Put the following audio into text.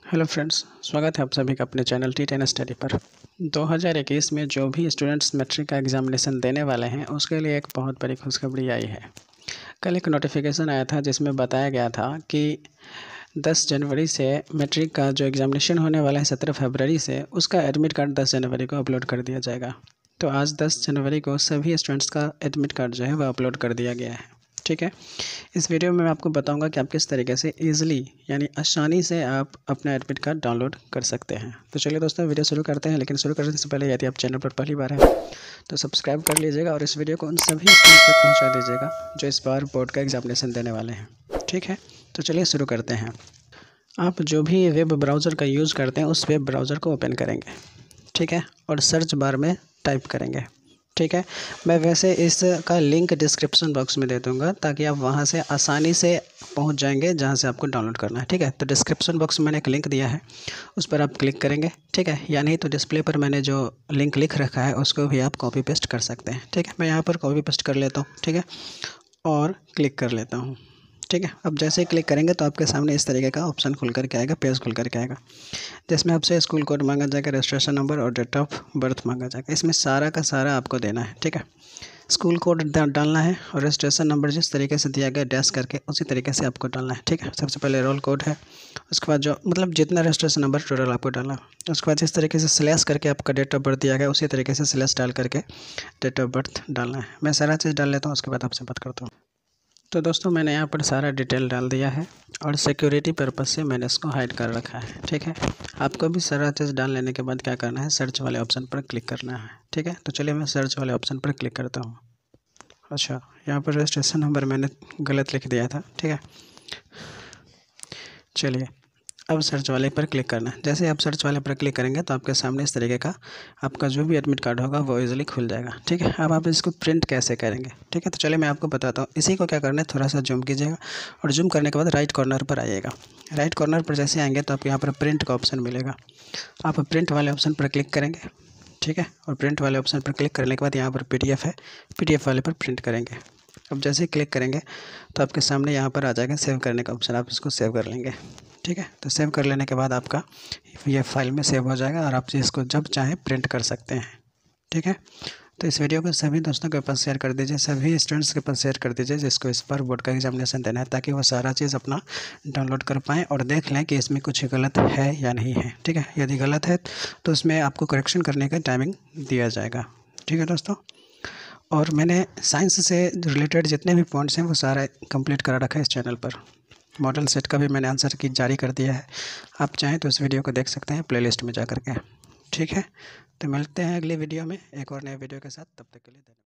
Hello friends, स्वागत है आप सभी का अपने चैनल T10 स्टडी पर। 2021 में जो भी स्टूडेंट्स मैट्रिक का एग्ज़ामिनेशन देने वाले हैं उसके लिए एक बहुत बड़ी खुशखबरी आई है। कल एक नोटिफिकेशन आया था जिसमें बताया गया था कि 10 जनवरी से मैट्रिक का जो एग्ज़ामिनेशन होने वाला है 17 फरवरी से, उसका एडमिट कार्ड 10 जनवरी को अपलोड कर दिया जाएगा। तो आज 10 जनवरी को सभी स्टूडेंट्स का एडमिट कार्ड जो है वह अपलोड कर दिया गया है। ठीक है, इस वीडियो में मैं आपको बताऊंगा कि आप किस तरीके से ईज़िली यानी आसानी से आप अपना एडमिट कार्ड डाउनलोड कर सकते हैं। तो चलिए दोस्तों, वीडियो शुरू करते हैं। लेकिन शुरू करने से पहले यदि आप चैनल पर पहली बार हैं तो सब्सक्राइब कर लीजिएगा और इस वीडियो को उन सभी स्टूडेंट्स तक पहुंचा दीजिएगा जो इस बार बोर्ड का एग्जामिनेशन देने वाले हैं। ठीक है, तो चलिए शुरू करते हैं। आप जो भी वेब ब्राउज़र का यूज़ करते हैं उस वेब ब्राउज़र को ओपन करेंगे। ठीक है, और सर्च बार में टाइप करेंगे। ठीक है, मैं वैसे इसका लिंक डिस्क्रिप्शन बॉक्स में दे दूंगा ताकि आप वहां से आसानी से पहुंच जाएंगे जहां से आपको डाउनलोड करना है। ठीक है, तो डिस्क्रिप्शन बॉक्स में मैंने एक लिंक दिया है, उस पर आप क्लिक करेंगे। ठीक है, या नहीं तो डिस्प्ले पर मैंने जो लिंक लिख रखा है उसको भी आप कॉपी पेस्ट कर सकते हैं। ठीक है, मैं यहाँ पर कॉपी पेस्ट कर लेता हूँ। ठीक है, और क्लिक कर लेता हूँ। ठीक है, अब जैसे ही क्लिक करेंगे तो आपके सामने इस तरीके का ऑप्शन खुल कर के आएगा, पेज खुल कर के आएगा, जिसमें आपसे स्कूल कोड मांगा जाएगा, रजिस्ट्रेशन नंबर और डेट ऑफ बर्थ मांगा जाएगा। इसमें सारा का सारा आपको देना है। ठीक है, स्कूल कोड डालना है और रजिस्ट्रेशन नंबर जिस तरीके से दिया गया डैश करके उसी तरीके से आपको डालना है। ठीक है, सबसे पहले रोल कोड है, उसके बाद जो मतलब जितना रजिस्ट्रेशन नंबर टोटल आपको डालना है, उसके बाद जिस तरीके से स्लैश करके आपका डेट ऑफ बर्थ दिया गया उसी तरीके से स्लैश डाल करके डेट ऑफ बर्थ डालना है। मैं सारा चीज़ डाल लेता हूँ, उसके बाद आपसे बात करता हूँ। तो दोस्तों, मैंने यहाँ पर सारा डिटेल डाल दिया है और सिक्योरिटी पर्पज़ से मैंने इसको हाइड कर रखा है। ठीक है, आपको भी सारा चीज़ डाल लेने के बाद क्या करना है, सर्च वाले ऑप्शन पर क्लिक करना है। ठीक है, तो चलिए मैं सर्च वाले ऑप्शन पर क्लिक करता हूँ। अच्छा, यहाँ पर रजिस्ट्रेशन नंबर मैंने गलत लिख दिया था। ठीक है, चलिए अब सर्च वाले पर क्लिक करना है। जैसे आप सर्च वाले पर क्लिक करेंगे तो आपके सामने इस तरीके का आपका जो भी एडमिट कार्ड होगा वो इजीली खुल जाएगा। ठीक है, अब आप इसको प्रिंट कैसे करेंगे। ठीक है, तो चलिए मैं आपको बताता हूँ। इसी को क्या करना है, थोड़ा सा जूम कीजिएगा और जूम करने के बाद राइट कॉर्नर पर आइएगा। राइट कॉर्नर पर जैसे आएंगे तो आपको यहाँ पर प्रिंट का ऑप्शन मिलेगा। आप प्रिंट वाले ऑप्शन पर क्लिक करेंगे। ठीक है, और प्रिंट वाले ऑप्शन पर क्लिक करने के बाद यहाँ पर PDF है, PDF वाले पर प्रिंट करेंगे। अब जैसे ही क्लिक करेंगे तो आपके सामने यहाँ पर आ जाएगा सेव करने का ऑप्शन, आप इसको सेव कर लेंगे। ठीक है, तो सेव कर लेने के बाद आपका ये फाइल में सेव हो जाएगा और आप इसको जब चाहें प्रिंट कर सकते हैं। ठीक है, तो इस वीडियो को सभी दोस्तों के पास शेयर कर दीजिए, सभी स्टूडेंट्स के पास शेयर कर दीजिए जिसको इस बार बोर्ड का एग्जामिनेशन देना है, ताकि वो सारा चीज़ अपना डाउनलोड कर पाएँ और देख लें कि इसमें कुछ गलत है या नहीं है। ठीक है, यदि गलत है तो उसमें आपको करेक्शन करने का टाइमिंग दिया जाएगा। ठीक है दोस्तों, और मैंने साइंस से रिलेटेड जितने भी पॉइंट्स हैं वो सारा कंप्लीट करा रखा है इस चैनल पर। मॉडल सेट का भी मैंने आंसर की जारी कर दिया है, आप चाहें तो इस वीडियो को देख सकते हैं प्लेलिस्ट में जा कर के। ठीक है, तो मिलते हैं अगले वीडियो में एक और नए वीडियो के साथ, तब तक के लिए धन्यवाद।